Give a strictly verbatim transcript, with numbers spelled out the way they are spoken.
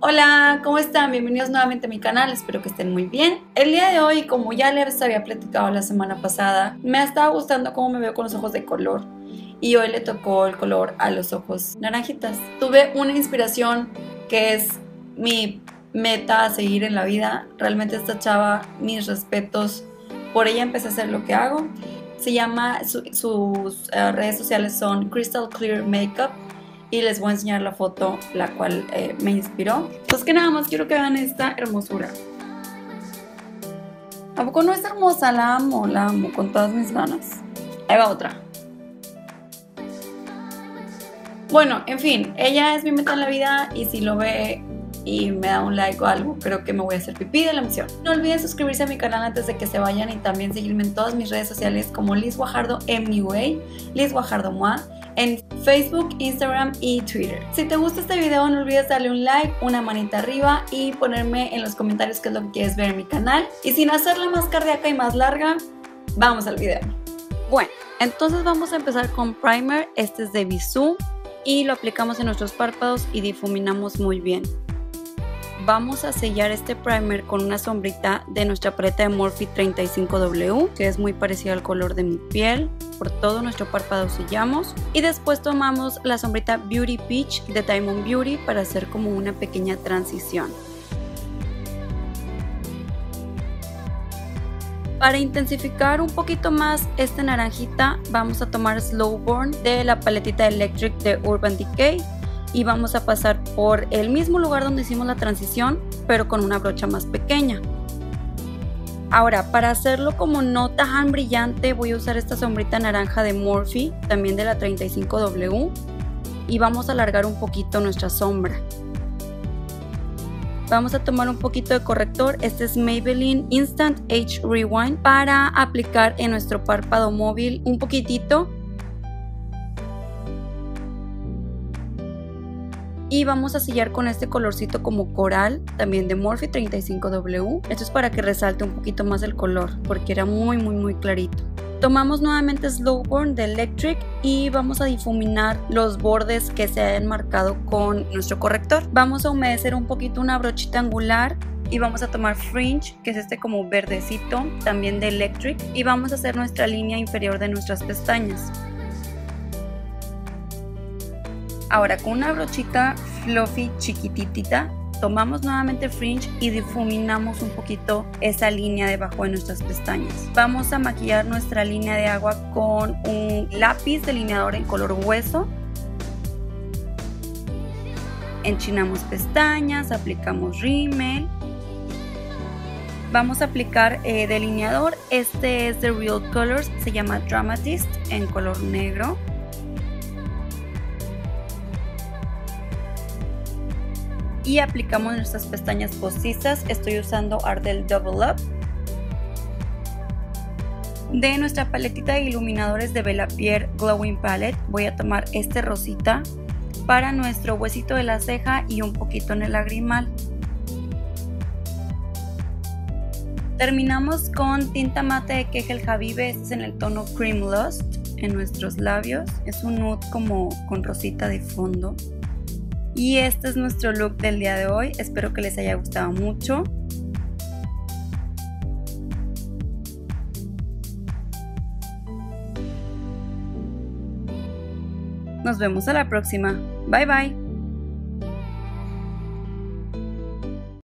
Hola, ¿cómo están? Bienvenidos nuevamente a mi canal, espero que estén muy bien. El día de hoy, como ya les había platicado la semana pasada, me ha estado gustando cómo me veo con los ojos de color y hoy le tocó el color a los ojos naranjitas. Tuve una inspiración que es mi meta a seguir en la vida. Realmente esta chava, mis respetos, por ella empecé a hacer lo que hago. Se llama, su, sus uh, redes sociales son Crystal Clear Makeup. Y les voy a enseñar la foto la cual eh, me inspiró. Pues que nada más quiero que vean esta hermosura. ¿A poco no es hermosa? La amo, la amo con todas mis ganas. Ahí va otra. Bueno, en fin, ella es mi meta en la vida y si lo ve y me da un like o algo, creo que me voy a hacer pipí de la emoción. No olviden suscribirse a mi canal antes de que se vayan y también seguirme en todas mis redes sociales como Liz Guajardo M U A, Liz Guajardo M U A, en Facebook, Instagram y Twitter. Si te gusta este video no olvides darle un like, una manita arriba y ponerme en los comentarios qué es lo que quieres ver en mi canal. Y sin hacerla más cardíaca y más larga, vamos al video. Bueno, entonces vamos a empezar con primer. Este es de Bisú y lo aplicamos en nuestros párpados y difuminamos muy bien. Vamos a sellar este primer con una sombrita de nuestra paleta de Morphe treinta y cinco W, que es muy parecida al color de mi piel. Por todo nuestro párpado sellamos y después tomamos la sombrita Beauty Peach de Diamond Beauty para hacer como una pequeña transición. Para intensificar un poquito más esta naranjita vamos a tomar Slow Burn de la paletita Electric de Urban Decay y vamos a pasar por el mismo lugar donde hicimos la transición pero con una brocha más pequeña. Ahora, para hacerlo como no tan brillante voy a usar esta sombrita naranja de Morphe, también de la treinta y cinco W, y vamos a alargar un poquito nuestra sombra. Vamos a tomar un poquito de corrector, este es Maybelline Instant Age Rewind, para aplicar en nuestro párpado móvil un poquitito. Y vamos a sellar con este colorcito como coral, también de Morphe treinta y cinco W. Esto es para que resalte un poquito más el color, porque era muy muy muy clarito. Tomamos nuevamente Slow Burn de Electric y vamos a difuminar los bordes que se hayan marcado con nuestro corrector. Vamos a humedecer un poquito una brochita angular y vamos a tomar Fringe, que es este como verdecito, también de Electric. Y vamos a hacer nuestra línea inferior de nuestras pestañas. Ahora con una brochita fluffy chiquitita tomamos nuevamente Fringe y difuminamos un poquito esa línea debajo de nuestras pestañas. Vamos a maquillar nuestra línea de agua con un lápiz delineador en color hueso. Enchinamos pestañas, aplicamos rímel. Vamos a aplicar eh, delineador, este es de Real Colors, se llama Dramatist en color negro. Y aplicamos nuestras pestañas postizas, estoy usando Ardell Double Up. De nuestra paletita de iluminadores de Bella Pierre Glowing Palette voy a tomar este rosita para nuestro huesito de la ceja y un poquito en el lagrimal. Terminamos con tinta mate de Kehel Habibe, este es en el tono Cream Lust en nuestros labios, es un nude como con rosita de fondo. Y este es nuestro look del día de hoy, espero que les haya gustado mucho. Nos vemos a la próxima, bye bye.